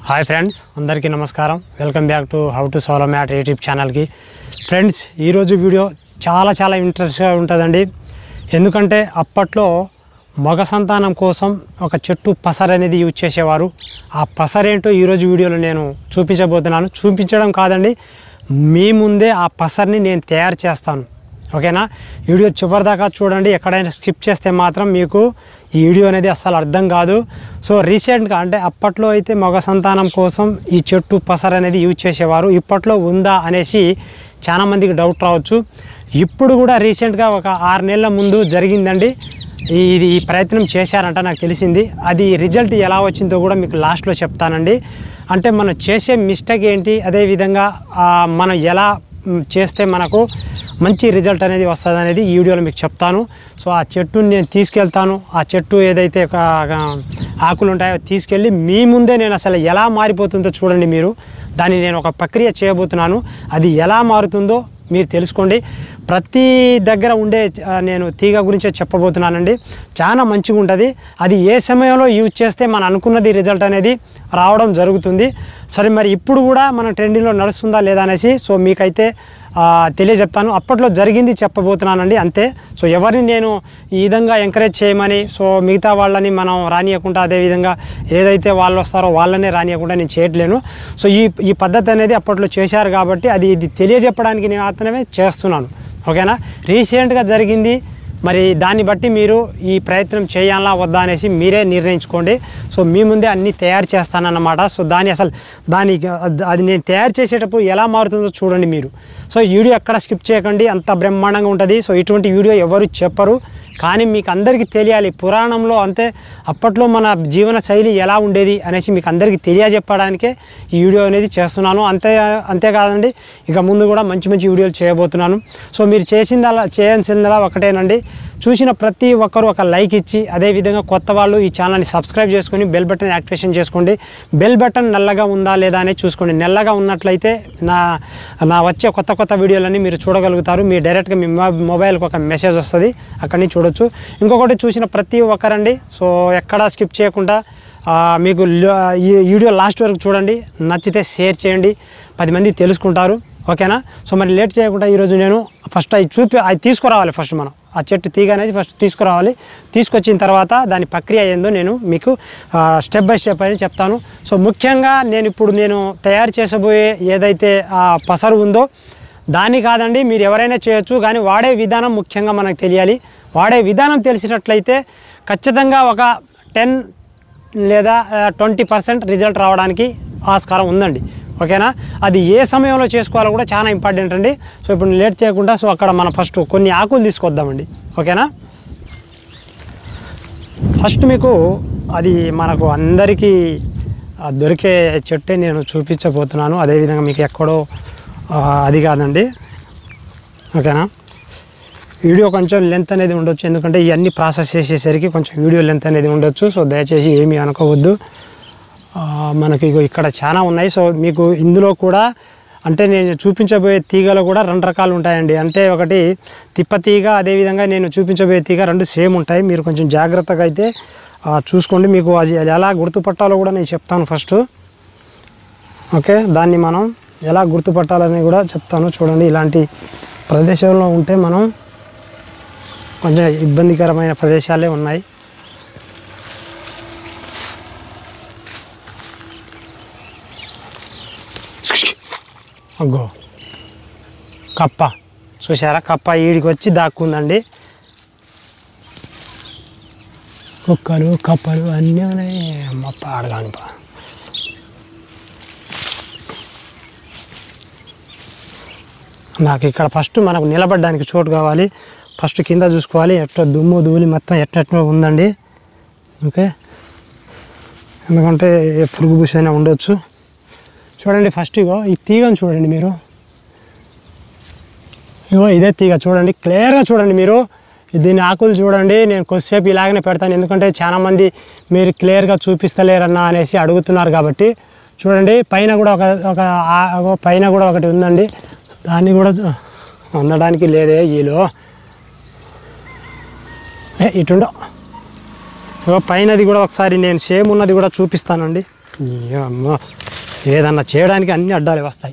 Hi friends, అందరికీ నమస్కారం. Welcome back to how to solo mat YouTube ఛానల్కి. Friends, ఈరోజు వీడియో చాలా ఇంట్రెస్ట్గా ఉంటుందండి. ఎందుకంటే అప్పట్లో మగ సంతానం కోసం ఒక చెట్టు పసరు అనేది యూజ్ చేసేవారు. ఆ పసరేంటో ఈరోజు వీడియోలో నేను చూపించబోతున్నాను. చూపించడం కాదండి, మీ ముందే ఆ పసర్ని నేను తయారు చేస్తాను. ఓకేనా? వీడియో చివరిదాకా చూడండి. ఎక్కడైనా స్కిప్ చేస్తే మాత్రం మీకు ఈ వీడియో అనేది అస్సలు అర్థం కాదు. సో రీసెంట్గా అంటే అప్పట్లో అయితే మగ సంతానం కోసం ఈ చెట్టు పసరు అనేది యూజ్ చేసేవారు. ఇప్పట్లో ఉందా అనేసి చాలామందికి డౌట్ రావచ్చు. ఇప్పుడు కూడా రీసెంట్గా ఒక 6 నెలల ముందు జరిగిందండి. ఈ ప్రయత్నం చేశారంట, నాకు తెలిసింది. అది రిజల్ట్ ఎలా వచ్చిందో కూడా మీకు లాస్ట్లో చెప్తానండి. అంటే మనం చేసే మిస్టేక్ ఏంటి, అదేవిధంగా మనం ఎలా చేస్తే మనకు మంచి రిజల్ట్ అనేది వస్తుంది అనేది ఈ వీడియోలో మీకు చెప్తాను. సో ఆ చెట్టుని నేను తీసుకెళ్తాను. ఆ చెట్టు ఏదైతే ఆకులు ఉంటాయో తీసుకెళ్ళి మీ ముందే నేను అసలు ఎలా మారిపోతుందో చూడండి. మీరు దాన్ని నేను ఒక ప్రక్రియ చేయబోతున్నాను. అది ఎలా మారుతుందో మీరు తెలుసుకోండి. ప్రతి దగ్గర ఉండే నేను తీగ గురించే చెప్పబోతున్నానండి. చాలా మంచిగా ఉంటుంది. అది ఏ సమయంలో యూజ్ చేస్తే మనం అనుకున్నది రిజల్ట్ అనేది రావడం జరుగుతుంది. సరే, మరి ఇప్పుడు కూడా మన ట్రెండింగ్లో నడుస్తుందా లేదా అనేసి సో మీకైతే తెలియజెప్తాను. అప్పట్లో జరిగింది చెప్పబోతున్నానండి, అంతే. సో ఎవరిని నేను ఈ విధంగా ఎంకరేజ్ చేయమని సో మిగతా వాళ్ళని మనం రానియకుండా, అదేవిధంగా ఏదైతే వాళ్ళు వస్తారో వాళ్ళనే రానియకుండా నేను చేయట్లేను. సో ఈ పద్ధతి అనేది అప్పట్లో చేశారు కాబట్టి ఇది తెలియజెప్పడానికి నేను మాత్రమే చేస్తున్నాను. ఓకేనా? రీసెంట్గా జరిగింది, మరి దాన్ని బట్టి మీరు ఈ ప్రయత్నం చేయాలా వద్దా అనేసి మీరే నిర్ణయించుకోండి. సో మీ ముందే అన్నీ తయారు చేస్తానన్నమాట. సో అది నేను తయారు చేసేటప్పుడు ఎలా మారుతుందో చూడండి మీరు. సో ఈ వీడియో ఎక్కడ స్కిప్ చేయకండి, అంత బ్రహ్మాండంగా ఉంటుంది. సో ఇటువంటి వీడియో ఎవరు చెప్పరు, కానీ మీకు అందరికీ తెలియాలి. పురాణంలో అంతే అప్పట్లో మన జీవన శైలి ఎలా ఉండేది అనేసి మీకు అందరికీ తెలియజెప్పడానికే ఈ వీడియో అనేది చేస్తున్నాను. అంతేకాదండి, ఇక ముందు కూడా మంచి వీడియోలు చేయబోతున్నాను. సో మీరు చేయాల్సిందలా ఒకటేనండి, చూసిన ప్రతి ఒక్కరూ ఒక లైక్ ఇచ్చి, అదేవిధంగా కొత్త వాళ్ళు ఈ ఛానల్ని సబ్స్క్రైబ్ చేసుకొని బెల్ బటన్ యాక్టివేషన్ చేసుకోండి. బెల్ బటన్ నల్లగా ఉందా లేదా అనేది చూసుకోండి. నల్లగా ఉన్నట్లయితే నా వచ్చే కొత్త వీడియోలన్నీ మీరు చూడగలుగుతారు. మీరు డైరెక్ట్గా మీ మొబైల్కి ఒక మెసేజ్ వస్తుంది, అక్కడి నుంచి చూడొచ్చు. ఇంకొకటి, చూసిన ప్రతి ఒక్కరండి సో ఎక్కడా స్కిప్ చేయకుండా మీకు ఈ వీడియో లాస్ట్ వరకు చూడండి. నచ్చితే షేర్ చేయండి, 10 మంది తెలుసుకుంటారు. ఓకేనా? సో మరి లేట్ చేయకుండా ఈరోజు నేను ఫస్ట్ అది తీసుకురావాలి. ఫస్ట్ మనం ఆ చెట్టు తీగ అనేది ఫస్ట్ తీసుకురావాలి. తీసుకొచ్చిన తర్వాత దాని ప్రక్రియ ఏందో నేను మీకు స్టెప్ బై స్టెప్ అనేది చెప్తాను. సో ముఖ్యంగా నేను తయారు చేసబోయే ఏదైతే పసరు ఉందో దాన్ని కాదండి, మీరు ఎవరైనా చేయొచ్చు, కానీ వాడే విధానం ముఖ్యంగా మనకు తెలియాలి. వాడే విధానం తెలిసినట్లయితే ఖచ్చితంగా ఒక 10 లేదా 20% రిజల్ట్ రావడానికి ఆస్కారం ఉందండి. ఓకేనా? అది ఏ సమయంలో చేసుకోవాలో కూడా చాలా ఇంపార్టెంట్ అండి. సో ఇప్పుడు లేట్ చేయకుండా సో అక్కడ మనం ఫస్ట్ కొన్ని ఆకులు తీసుకొద్దామండి. ఓకేనా? ఫస్ట్ మీకు అది మనకు అందరికీ దొరికే చెట్టే నేను చూపించబోతున్నాను. అదేవిధంగా మీకు ఎక్కడో అది కాదండి. ఓకేనా? వీడియో కొంచెం లెంత్ అనేది ఉండొచ్చు, ఎందుకంటే ఇవన్నీ ప్రాసెస్ చేసేసరికి కొంచెం వీడియో లెంత్ అనేది ఉండొచ్చు. సో దయచేసి ఏమీ అనుకోవద్దు. మనకి ఇక్కడ చాలా ఉన్నాయి. సో మీకు ఇందులో కూడా అంటే నేను చూపించబోయే తీగలు కూడా 2 రకాలు ఉంటాయండి. అంటే ఒకటి తిప్ప తీగ, అదేవిధంగా నేను చూపించబోయే తీగ 2 సేమ్ ఉంటాయి. మీరు కొంచెం జాగ్రత్తగా అయితే చూసుకోండి. మీకు అది ఎలా గుర్తుపట్టాలో కూడా నేను చెప్తాను ఫస్ట్. ఓకే, దాన్ని మనం ఎలా గుర్తుపట్టాలని కూడా చెప్తాను. చూడండి, ఇలాంటి ప్రదేశంలో ఉంటే మనం కొంచెం ఇబ్బందికరమైన ప్రదేశాలే ఉన్నాయి. అగ్గో కప్ప చూసారా? కప్ప ఈడికి వచ్చి దాక్కుందండి. కుక్కలు కప్పలు అన్నీ ఉన్నాయి. అమ్మ పాడగాను నాకు ఇక్కడ ఫస్ట్ మనకు నిలబడడానికి చోటు కావాలి. ఫస్ట్ కింద చూసుకోవాలి, ఎట్లా దుమ్ము ధూళి మొత్తం ఎట్లా ఉందండి. ఓకే, ఎందుకంటే పురుగు పూసైనా ఉండొచ్చు. చూడండి, ఫస్ట్ ఈ తీగను చూడండి మీరు. ఇదే తీగ చూడండి, క్లియర్గా చూడండి మీరు. దీని ఆకులు చూడండి. నేను కొద్దిసేపు ఇలాగనే పెడతాను, ఎందుకంటే చాలామంది మీరు క్లియర్గా చూపిస్తలేరన్నా అనేసి అడుగుతున్నారు కాబట్టి. చూడండి, పైన కూడా ఒకటి ఉందండి. దాన్ని కూడా అందడానికి లేదే ఈలో ఇటుండో. పైనది కూడా ఒకసారి నేను సేమ్ ఉన్నది కూడా చూపిస్తానండి. అమ్మో, ఏదన్నా చేయడానికి అన్ని అడ్డాలు వస్తాయి.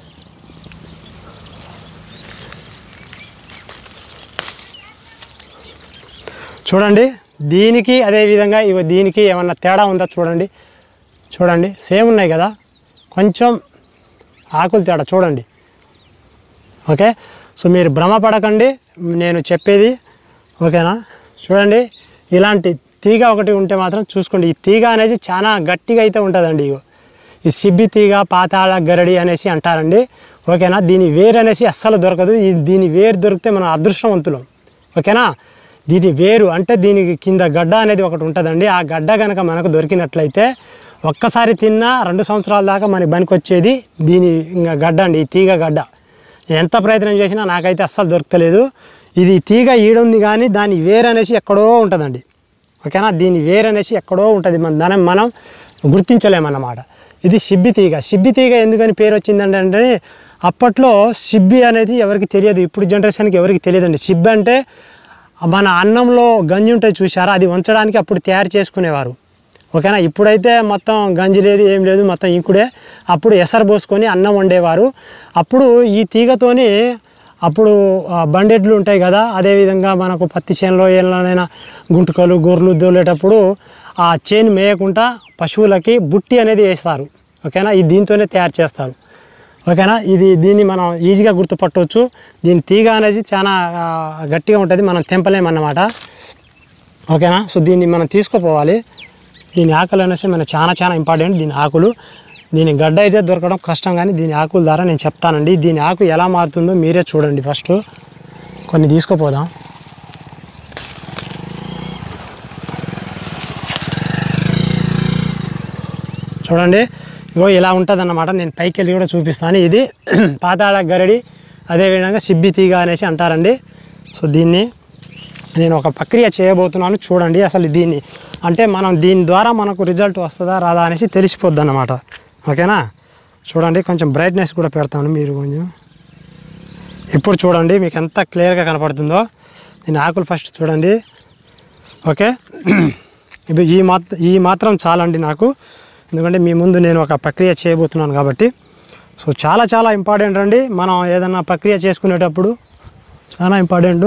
చూడండి, దీనికి అదేవిధంగా దీనికి ఏమన్నా తేడా ఉందా చూడండి. చూడండి, సేమ్ ఉన్నాయి కదా, కొంచెం ఆకులు తేడా చూడండి. ఓకే, సో మీరు భ్రమపడకండి నేను చెప్పేది, ఓకేనా. చూడండి, ఇలాంటి తీగ ఒకటి ఉంటే మాత్రం చూసుకోండి. ఈ తీగ అనేది చాలా గట్టిగా అయితే ఉంటుందండి. ఈ సిబ్బి తీగ, పాతాళ గరడి అనేసి అంటారండి, ఓకేనా. దీని వేరు అనేసి అస్సలు దొరకదు. దీని వేరు దొరికితే మనం అదృష్టవంతులం, ఓకేనా. దీని వేరు అంటే దీనికి కింద గడ్డ అనేది ఒకటి ఉంటుందండి. ఆ గడ్డ కనుక మనకు దొరికినట్లయితే ఒక్కసారి తిన్నా 2 సంవత్సరాల దాకా మనకి పనికొచ్చేది దీని ఇంకా గడ్డ అండి, ఈ తీగ గడ్డ. ఎంత ప్రయత్నం చేసినా నాకైతే అస్సలు దొరకలేదు. ఇది తీగ ఈడుంది కానీ దాని వేరు అనేసి ఎక్కడో ఉంటుందండి, ఓకేనా. దీని వేరు అనేసి ఎక్కడో ఉంటుంది, దాన్ని మనం గుర్తించలేమన్నమాట. ఇది సిబ్బి తీగ. సిబ్బి తీగ ఎందుకని పేరు వచ్చిందంటే అప్పట్లో సిబ్బి అనేది ఎవరికి తెలియదు, ఇప్పుడు జనరేషన్కి ఎవరికి తెలియదండి. సిబ్బి అంటే మన అన్నంలో గంజి ఉంటుంది చూసారా, అది ఉంచడానికి అప్పుడు తయారు చేసుకునేవారు, ఓకేనా. ఇప్పుడైతే మొత్తం గంజి లేదు, ఏం లేదు, మొత్తం ఇంకుడే. అప్పుడు ఎసరు పోసుకొని అన్నం వండేవారు. అప్పుడు ఈ తీగతోని అప్పుడు బండెడ్లు ఉంటాయి కదా, అదేవిధంగా మనకు పత్తి చేనులో ఏళ్ళనైనా గుంటుకలు గొర్రెలు దోలేటప్పుడు ఆ చేను మేయకుండా పశువులకి బుట్టి అనేది వేస్తారు, ఓకేనా. ఇది దీంతోనే తయారు చేస్తారు, ఓకేనా. దీన్ని మనం ఈజీగా గుర్తుపట్టవచ్చు. దీని తీగ అనేది చాలా గట్టిగా ఉంటుంది, మనం తెంపలేమన్నమాట, ఓకేనా. సో దీన్ని మనం తీసుకుపోవాలి. దీని ఆకులు అనేసి మనకు చాలా ఇంపార్టెంట్. దీని ఆకులు, దీని గడ్డ అయితే దొరకడం కష్టం, కానీ దీని ఆకుల ద్వారా నేను చెప్తానండి. దీని ఆకు ఎలా మారుతుందో మీరే చూడండి. ఫస్ట్ కొన్ని తీసుకుపోదాం. చూడండి, ఇలా ఉంటుంది అన్నమాట. నేను పైకి వెళ్ళి కూడా చూపిస్తాను. ఇది పాతాళ గరడి, అదేవిధంగా సిబ్బి తీగ అనేసి అంటారండి. సో దీన్ని నేను ఒక ప్రక్రియ చేయబోతున్నాను, చూడండి. అసలు దీన్ని అంటే మనం దీని ద్వారా మనకు రిజల్ట్ వస్తుందా రాదా అనేసి తెలిసిపోద్ది అన్నమాట, ఓకేనా. చూడండి, కొంచెం బ్రైట్నెస్ కూడా పెడతాను, మీరు కొంచెం ఇప్పుడు చూడండి మీకు ఎంత క్లియర్గా కనపడుతుందో. దీని ఆకులు ఫస్ట్ చూడండి, ఓకే. ఇప్పుడు ఈ మాత్రం చాలండి నాకు, ఎందుకంటే మీ ముందు నేను ఒక ప్రక్రియ చేయబోతున్నాను కాబట్టి. సో చాలా ఇంపార్టెంట్ అండి, మనం ఏదన్నా ప్రక్రియ చేసుకునేటప్పుడు చాలా ఇంపార్టెంట్.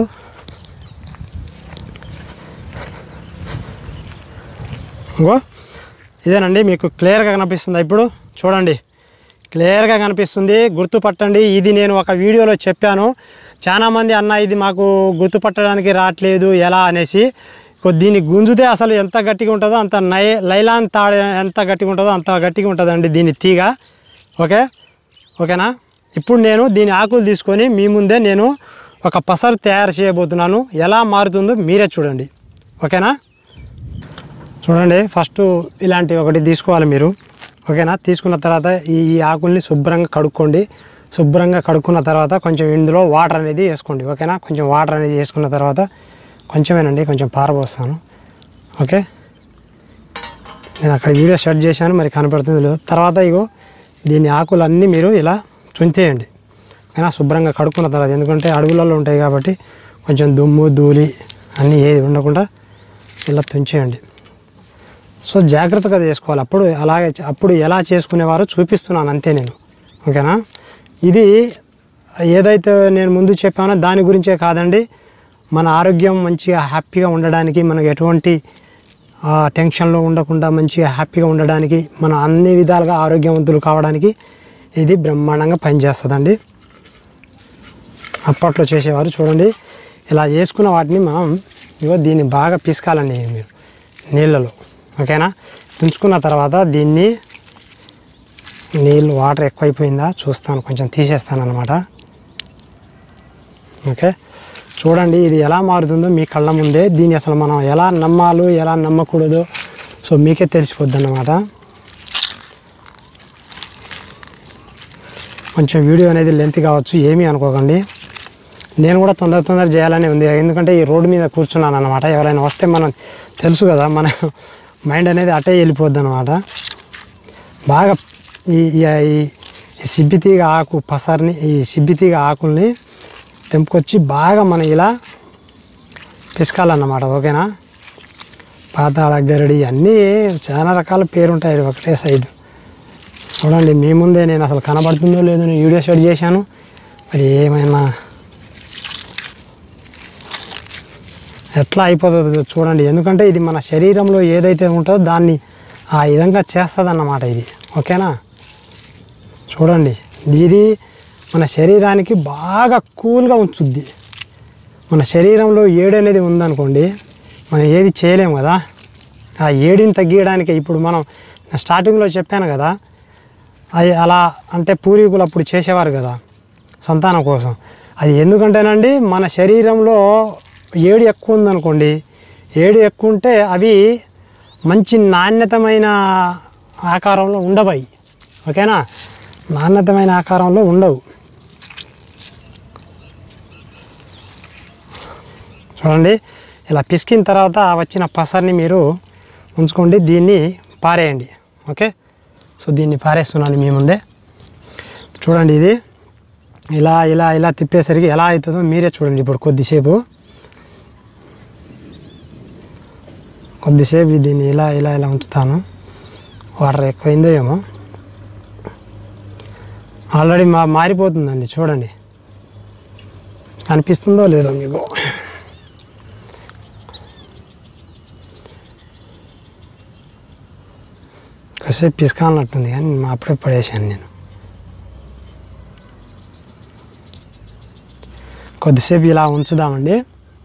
ఇంకో ఇదేనండి, మీకు క్లియర్గా కనిపిస్తుంది. ఇప్పుడు చూడండి, క్లియర్గా కనిపిస్తుంది, గుర్తుపట్టండి. ఇది నేను ఒక వీడియోలో చెప్పాను. చాలామంది అన్న ఇది మాకు గుర్తుపట్టడానికి రావట్లేదు ఎలా అనేసి. దీన్ని గుంజుతే అసలు ఎంత గట్టిగా ఉంటుందో అంత లైలాన్ తాడు ఎంత గట్టిగా ఉంటుందో అంత గట్టిగా ఉంటుందండి దీని తీగ, ఓకేనా. ఇప్పుడు నేను దీని ఆకులు తీసుకొని మీ ముందే నేను ఒక పసరు తయారు చేయబోతున్నాను. ఎలా మారుతుందో మీరే చూడండి, ఓకేనా. చూడండి, ఫస్ట్ ఇలాంటి ఒకటి తీసుకోవాలి మీరు, ఓకేనా. తీసుకున్న తర్వాత ఈ ఆకుల్ని శుభ్రంగా కడుక్కోండి. శుభ్రంగా కడుక్కున్న తర్వాత కొంచెం ఇందులో వాటర్ అనేది వేసుకోండి, ఓకేనా. కొంచెం వాటర్ అనేది వేసుకున్న తర్వాత కొంచెమేనండి, కొంచెం పారబోస్తాను, ఓకే. నేను అక్కడ వీడియో సెట్ చేశాను, మరి కనపడుతుంది లేదు. తర్వాత దీని ఆకులన్నీ మీరు ఇలా తుంచేయండి, ఓకేనా. శుభ్రంగా కడుక్కున్న తర్వాత, ఎందుకంటే అడవులలో ఉంటాయి కాబట్టి కొంచెం దుమ్ము ధూళి అన్నీ ఏది ఉండకుండా ఇలా తుంచేయండి. సో జాగ్రత్తగా చేసుకోవాలి. అప్పుడు ఎలా చేసుకునేవారో చూపిస్తున్నాను అంతే నేను, ఓకేనా. ఇది ఏదైతే నేను ముందు చెప్పానో దాని గురించే కాదండి, మన ఆరోగ్యం మంచిగా హ్యాపీగా ఉండడానికి, మనకు ఎటువంటి టెన్షన్లో ఉండకుండా మంచిగా హ్యాపీగా ఉండడానికి, మన అన్ని విధాలుగా ఆరోగ్యవంతులు కావడానికి ఇది బ్రహ్మాండంగా పనిచేస్తుందండి. అప్పట్లో చేసేవారు. చూడండి, ఇలా చేసుకున్న వాటిని మనం దీన్ని బాగా పిసకాలండి మీరు నీళ్ళలో, ఓకేనా. తుంచుకున్న తర్వాత దీన్ని నీళ్ళు వాటర్ ఎక్కువైపోయిందా చూస్తాను, కొంచెం తీసేస్తాను అన్నమాట, ఓకే. చూడండి, ఇది ఎలా మారుతుందో మీ కళ్ళ ముందే. దీన్ని అసలు మనం ఎలా నమ్మాలో ఎలా నమ్మకూడదో సో మీకే తెలిసిపోద్ది అన్నమాట. కొంచెం వీడియో అనేది లెంత్ కావచ్చు, ఏమీ అనుకోకండి. నేను కూడా తొందర చేయాలని ఉంది, ఎందుకంటే ఈ రోడ్డు మీద కూర్చున్నాను అన్నమాట. ఎవరైనా వస్తే మనం తెలుసు కదా, మన మైండ్ అనేది అటే వెళ్ళిపోద్ది అన్నమాట. బాగా ఈ సిబ్బితీగ ఆకు పసరిని, ఈ సిబ్బితీగ ఆకుల్ని తెంపుకొచ్చి బాగా మనం ఇలా పిసకాలన్నమాట, ఓకేనా. పాతాళ గరడి అన్నీ చాలా రకాల పేరు ఉంటాయి ఒకటే సైడ్. చూడండి మీ ముందే నేను అసలు కనబడుతుందో లేదో నేను వీడియో షూట్ చేశాను. మరి ఏమైనా ఎట్లా అయిపోతుందో చూడండి. ఎందుకంటే ఇది మన శరీరంలో ఏదైతే ఉంటుందో దాన్ని ఆ విధంగా చేస్తుంది అన్నమాట ఇది. ఓకేనా, చూడండి ఇది మన శరీరానికి బాగా కూల్గా ఉంచుద్ది. మన శరీరంలో ఏడు అనేది ఉందనుకోండి, మనం ఏది చేయలేము కదా. ఆ ఏడిని తగ్గించడానికి ఇప్పుడు మనం స్టార్టింగ్లో చెప్పాను కదా, అది అలా అంటే పూర్వీకులు అప్పుడు చేసేవారు కదా సంతానం కోసం. అది ఎందుకంటేనండి మన శరీరంలో ఏడు ఎక్కువ ఉందనుకోండి, ఏడు ఎక్కువ ఉంటే అవి మంచి నాణ్యతమైన ఆకారంలో ఉండవు. ఓకేనా, నాణ్యతమైన ఆకారంలో ఉండవు. చూడండి ఇలా పిసికిన తర్వాత వచ్చిన పసర్ని మీరు ఉంచుకోండి, దీన్ని పారేయండి. ఓకే, సో దీన్ని పారేస్తున్నాను మీ ముందే. చూడండి ఇది ఇలా ఇలా ఇలా తిప్పేసరికి ఎలా అవుతుందో మీరే చూడండి. ఇప్పుడు కొద్దిసేపు దీన్ని ఇలా ఇలా ఇలా ఉంచుతాను. వాటర్ ఎక్కువైందో ఏమో, ఆల్రెడీ మారిపోతుందండి. చూడండి కనిపిస్తుందో లేదో మీకు. కాసేపు పిసుకాలన్నట్టుంది కానీ అప్పుడే పడేసాను నేను. కొద్దిసేపు ఇలా ఉంచుదామండి.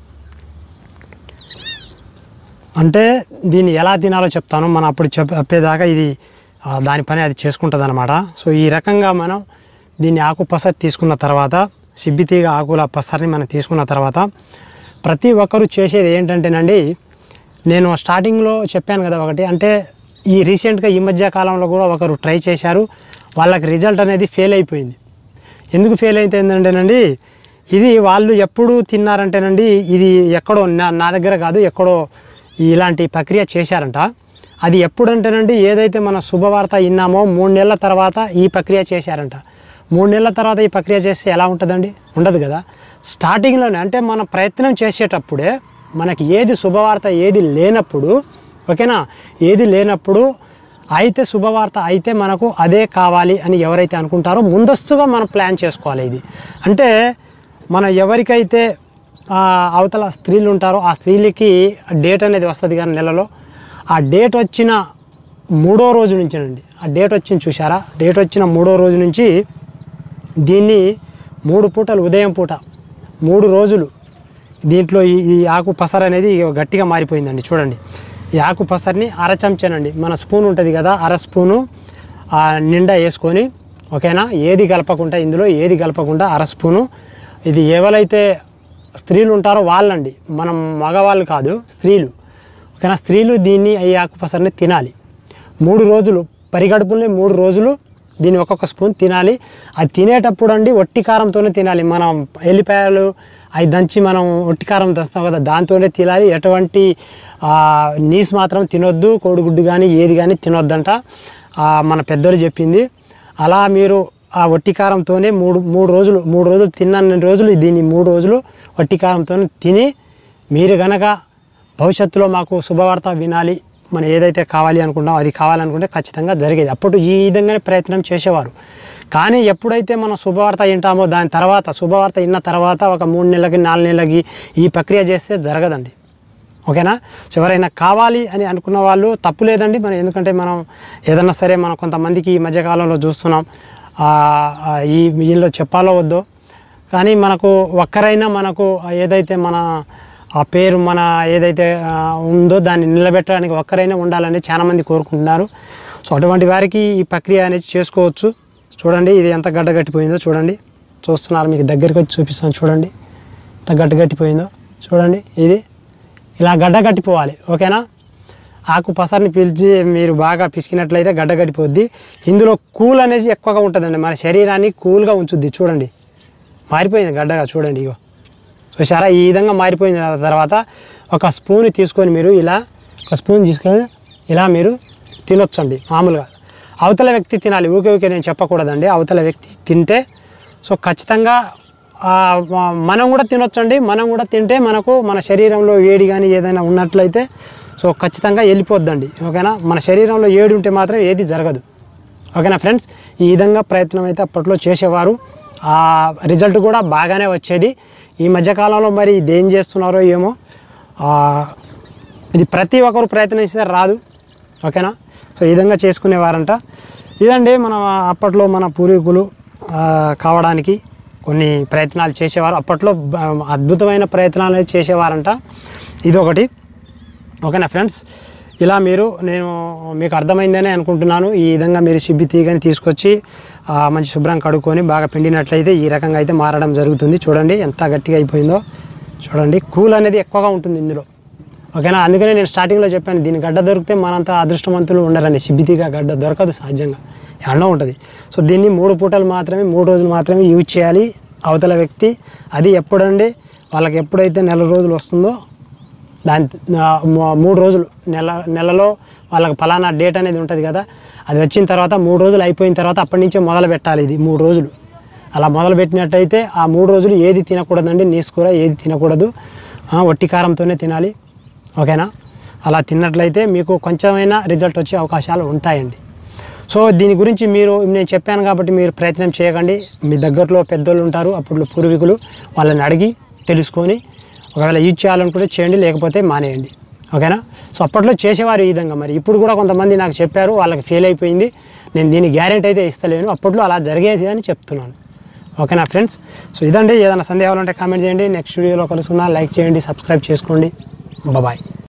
అంటే దీన్ని ఎలా తినాలో చెప్తాను. మనం అప్పుడు చెప్పేదాకా ఇది దాని పని అది చేసుకుంటుంది అన్నమాట. సో ఈ రకంగా మనం దీన్ని ఆకు పసరు తీసుకున్న తర్వాత, సిబ్బితీగ ఆకుల పసరిని మనం తీసుకున్న తర్వాత ప్రతి ఒక్కరూ చేసేది ఏంటంటేనండి, నేను స్టార్టింగ్లో చెప్పాను కదా ఒకటి, అంటే ఈ రీసెంట్గా ఈ మధ్య కాలంలో కూడా ఒకరు ట్రై చేశారు, వాళ్ళకి రిజల్ట్ అనేది ఫెయిల్ అయిపోయింది. ఎందుకు ఫెయిల్ అయిపోయిందంటేనండి, ఇది వాళ్ళు ఎప్పుడు తిన్నారంటేనండి, ఇది ఎక్కడో నా దగ్గర కాదు ఎక్కడో ఇలాంటి ప్రక్రియ చేశారంట. అది ఎప్పుడంటేనండి, ఏదైతే మన శుభవార్త విన్నామో 3 నెలల తర్వాత ఈ ప్రక్రియ చేశారంట. 3 నెలల తర్వాత ఈ ప్రక్రియ చేస్తే ఎలా ఉంటుందండి? ఉండదు కదా. స్టార్టింగ్లోనే అంటే మన ప్రయత్నం చేసేటప్పుడే మనకి ఏది శుభవార్త ఏది లేనప్పుడు, ఓకేనా, ఏది లేనప్పుడు అయితే శుభవార్త అయితే మనకు అదే కావాలి అని ఎవరైతే అనుకుంటారో ముందస్తుగా మనం ప్లాన్ చేసుకోవాలి. ఇది అంటే మనం ఎవరికైతే అవతల స్త్రీలు ఉంటారో ఆ స్త్రీలకి డేట్ అనేది వస్తుంది కానీ నెలలో, ఆ డేట్ వచ్చిన 3వ రోజు నుంచినండి, ఆ డేట్ వచ్చింది చూసారా, డేట్ వచ్చిన 3వ రోజు నుంచి దీన్ని 3 పూటలు, ఉదయం పూట 3 రోజులు దీంట్లో ఈ ఆకు పసరు అనేది గట్టిగా మారిపోయిందండి. చూడండి ఈ ఆకు పసరిని అర చెంచానండి, మన స్పూన్ ఉంటుంది కదా, అర స్పూను నిండా వేసుకొని, ఓకేనా, ఏది కలపకుండా, ఇందులో ఏది కలపకుండా అర స్పూను. ఇది ఎవరైతే స్త్రీలు ఉంటారో వాళ్ళండి, మనం మగవాళ్ళు కాదు, స్త్రీలు. ఓకేనా, స్త్రీలు దీన్ని ఈ ఆకు పసరిని తినాలి 3 రోజులు, పరిగడుపుల్ని 3 రోజులు దీన్ని ఒక్కొక్క స్పూన్ తినాలి. అది తినేటప్పుడు అండి ఒట్టి కారంతోనే తినాలి. మనం ఎల్లిపాయలు అవి దంచి మనం ఒట్టి కారం తెస్తాం కదా, దాంతోనే తినాలి. ఎటువంటి నీసు మాత్రం తినొద్దు, కోడిగుడ్డు కానీ ఏది కానీ తినొద్దంట మన పెద్దలు చెప్పింది. అలా మీరు ఆ ఒట్టి కారంతోనే మూడు రోజులు తిన్న రోజులు దీన్ని 3 రోజులు ఒట్టి కారంతో తిని, మీరు గనక భవిష్యత్తులో మాకు శుభవార్త వినాలి, మనం ఏదైతే కావాలి అనుకుంటామో అది కావాలనుకుంటే ఖచ్చితంగా జరిగేది. అప్పుడు ఈ విధంగానే ప్రయత్నం చేసేవారు. కానీ ఎప్పుడైతే మనం శుభవార్త వింటామో దాని తర్వాత, శుభవార్త విన్న తర్వాత ఒక 3 నెలలకి 4 నెలలకి ఈ ప్రక్రియ చేస్తే జరగదండి. ఓకేనా, సో ఎవరైనా కావాలి అని అనుకున్న వాళ్ళు తప్పు లేదండి. మనం ఎందుకంటే మనం ఏదన్నా సరే మనం కొంతమందికి ఈ మధ్యకాలంలో చూస్తున్నాం, ఈ వీళ్ళు చెప్పాలో వద్దో కానీ మనకు ఒక్కరైనా మనకు ఏదైతే మన ఆ పేరు మన ఏదైతే ఉందో దాన్ని నిలబెట్టడానికి ఒక్కరైనా ఉండాలని చాలామంది కోరుకుంటున్నారు. సో అటువంటి వారికి ఈ ప్రక్రియ అనేది చేసుకోవచ్చు. చూడండి ఇది ఎంత గడ్డగట్టిపోయిందో చూడండి, చూస్తున్నారు, మీకు దగ్గరికి వచ్చి చూపిస్తాను. చూడండి ఎంత గడ్డగట్టిపోయిందో చూడండి. ఇది ఇలా గడ్డగట్టిపోవాలి. ఓకేనా, ఆకు పసరిని పిలిచి మీరు బాగా పిసికినట్లయితే గడ్డగట్టిపోద్ది. ఇందులో కూల్ అనేది ఎక్కువగా ఉంటుందండి, మన శరీరాన్ని కూల్గా ఉంచుద్ది. చూడండి మారిపోయింది గడ్డగా, చూడండి ఇగో చూసారా, ఈ విధంగా మారిపోయిన తర్వాత ఒక స్పూన్ తీసుకొని మీరు ఇలా ఒక స్పూన్ తీసుకొని ఇలా మీరు తినొచ్చండి. మామూలుగా అవతల వ్యక్తి తినాలి, ఊకే నేను చెప్పకూడదండి. అవతల వ్యక్తి తింటే సో ఖచ్చితంగా మనం కూడా తినొచ్చండి. మనం కూడా తింటే మనకు మన శరీరంలో వేడి కానీ ఏదైనా ఉన్నట్లయితే సో ఖచ్చితంగా వెళ్ళిపోద్దండి. ఓకేనా, మన శరీరంలో 7 ఉంటే మాత్రం ఏది జరగదు. ఓకేనా ఫ్రెండ్స్, ఈ విధంగా ప్రయత్నం అయితే అప్పట్లో చేసేవారు. ఆ రిజల్ట్ కూడా బాగానే వచ్చేది. ఈ మధ్యకాలంలో మరి ఇదేం చేస్తున్నారో ఏమో, ఇది ప్రతి ఒక్కరు ప్రయత్నిస్తే రాదు. ఓకేనా, సో ఈ విధంగా చేసుకునేవారంట. ఇదండి మన అప్పట్లో మన పూర్వీకులు కావడానికి కొన్ని ప్రయత్నాలు చేసేవారు. అప్పట్లో అద్భుతమైన ప్రయత్నాలు చేసేవారంట. ఇదొకటి. ఓకేనా ఫ్రెండ్స్, ఇలా నేను మీకు అర్థమైందనే అనుకుంటున్నాను. ఈ విధంగా మీరు సిబ్బి తీగని తీసుకొచ్చి మంచి శుభ్రం కడుక్కొని బాగా పిండినట్లయితే ఈ రకంగా అయితే మారడం జరుగుతుంది. చూడండి ఎంత గట్టిగా అయిపోయిందో చూడండి. కూల్ అనేది ఎక్కువగా ఉంటుంది ఇందులో. ఓకేనా, అందుకనే నేను స్టార్టింగ్లో చెప్పాను, దీని గడ్డ దొరికితే మనంతా అదృష్టవంతులు ఉండరని. సిబ్బి తీగ గడ్డ దొరకదు సహజంగా, ఎండ ఉంటుంది. సో దీన్ని 3 పూటలు మాత్రమే, 3 రోజులు మాత్రమే యూజ్ చేయాలి అవతల వ్యక్తి. అది ఎప్పుడండి, వాళ్ళకి ఎప్పుడైతే నెల రోజులు వస్తుందో దాని 3 రోజులు నెలలో వాళ్ళకి ఫలానా డేట్ అనేది ఉంటుంది కదా, అది వచ్చిన తర్వాత 3 రోజులు అయిపోయిన తర్వాత అప్పటి నుంచే మొదలు పెట్టాలి. ఇది 3 రోజులు అలా మొదలు పెట్టినట్టయితే ఆ 3 రోజులు ఏది తినకూడదండి. నీసుకూర ఏది తినకూడదు, వట్టి కారంతోనే తినాలి. ఓకేనా, అలా తిన్నట్లయితే మీకు కొంచెమైనా రిజల్ట్ వచ్చే అవకాశాలు ఉంటాయండి. సో దీని గురించి నేను చెప్పాను కాబట్టి మీరు ప్రయత్నం చేయకండి. మీ దగ్గరలో పెద్దోళ్ళు ఉంటారు, అప్పుడు పూర్వీకులు, వాళ్ళని అడిగి తెలుసుకొని ఒకవేళ యూజ్ చేయాలనుకుంటే చేయండి, లేకపోతే మానేయండి. ఓకేనా, సో అప్పట్లో చేసేవారు ఈ విధంగా. మరి ఇప్పుడు కూడా కొంతమంది నాకు చెప్పారు, వాళ్ళకి ఫెయిల్ అయిపోయింది. నేను దీని గ్యారెంటీ అయితే ఇస్తలేను, అప్పట్లో అలా జరిగేది అని చెప్తున్నాను. ఓకేనా ఫ్రెండ్స్, సో ఇదండి. ఏదైనా సందేహాలు ఉంటే కామెంట్ చేయండి. నెక్స్ట్ వీడియోలో కలుసుకుందాం. లైక్ చేయండి, సబ్స్క్రైబ్ చేసుకోండి. బాయ్.